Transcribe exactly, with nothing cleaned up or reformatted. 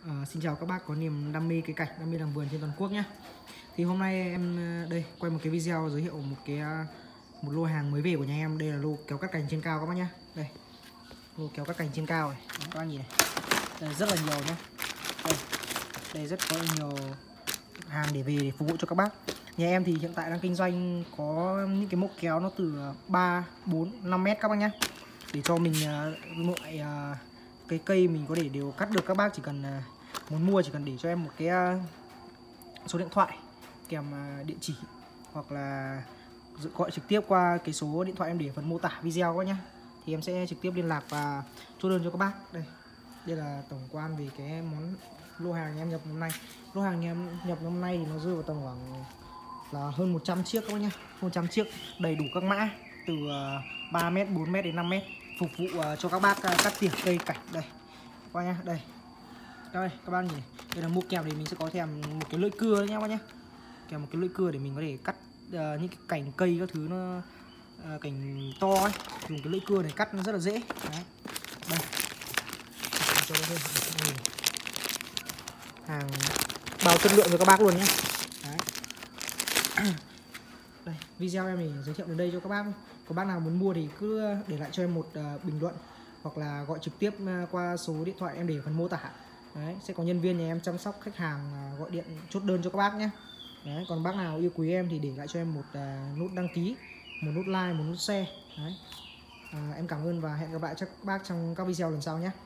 À, xin chào các bác có niềm đam mê cây cảnh, đam mê làm vườn trên toàn quốc nhé. Thì hôm nay em đây quay một cái video giới thiệu một cái một lô hàng mới về của nhà em. Đây là lô kéo cắt cành trên cao các bác nhé. Đây, lô kéo cắt cành trên cao này, các bác nhìn này, đây, rất là nhiều nhé. Đây, đây rất có nhiều hàng để về để phục vụ cho các bác. Nhà em thì hiện tại đang kinh doanh có những cái mốc kéo nó từ ba, bốn, năm mét các bác nhé. Để cho mình mọi cái cây mình có thể đều cắt được. Các bác chỉ cần muốn mua chỉ cần để cho em một cái số điện thoại kèm địa chỉ, hoặc là gọi trực tiếp qua cái số điện thoại em để phần mô tả video các nhé, thì em sẽ trực tiếp liên lạc và chốt đơn cho các bác. Đây, đây là tổng quan về cái món lô hàng nhà em nhập năm nay. Lô hàng nhà em nhập năm nay thì nó rơi vào tầm khoảng là hơn một trăm chiếc các bác nhé, một trăm chiếc đầy đủ các mã từ ba mét, bốn mét đến năm mét, phục vụ cho các bác cắt tỉa cây cảnh. Đây các bác nhá, đây đây các bác nhìn, đây là mua kèm thì mình sẽ có thêm một cái lưỡi cưa đấy nhá các bác nhá, kèm một cái lưỡi cưa để mình có thể cắt uh, những cái cành cây các thứ nó uh, cành to ấy, dùng cái lưỡi cưa này cắt nó rất là dễ. Đấy, đây cho nó thêm hàng bao chất lượng cho các bác luôn nhé. Đấy. Đây, video em thì giới thiệu đến đây cho các bác. Có bác nào muốn mua thì cứ để lại cho em một uh, bình luận, hoặc là gọi trực tiếp uh, qua số điện thoại em để phần mô tả. Đấy, sẽ có nhân viên nhà em chăm sóc khách hàng uh, gọi điện chốt đơn cho các bác nhé. Đấy, còn bác nào yêu quý em thì để lại cho em một uh, nút đăng ký, một nút like, một nút share. Đấy. Uh, em cảm ơn và hẹn gặp lại các bác trong các video lần sau nhé.